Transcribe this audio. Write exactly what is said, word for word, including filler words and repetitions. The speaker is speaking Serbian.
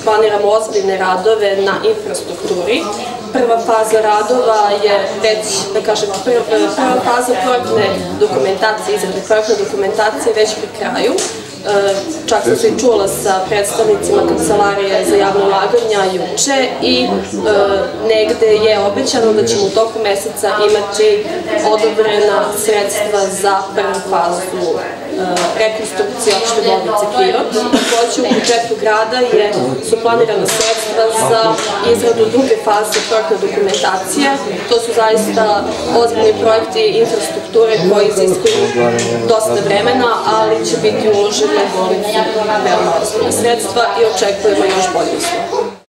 planiramo ozbiljne radove na infrastrukturi. Prva faza radova je već, da kažem, prva faza projektne dokumentacije, izrade projektne dokumentacije već pri kraju. Čak sam se i čula sa predstavnicima Kancelarije za javne ulaganja juče i negde je obećano da ćemo u toku meseca imati odobrena sredstva za prvu fazu rekonstrukcije opšte bolnice Pirot. Takođe u budžetu grada su planirana sredstva za izradu druge faze projektne dokumentacije. To su zaista ozbiljni projekti infrastrukture koji iziskuju dosta vremena, ali će biti uloženi veoma ozbiljna sredstva i očekujemo još bolje uslove.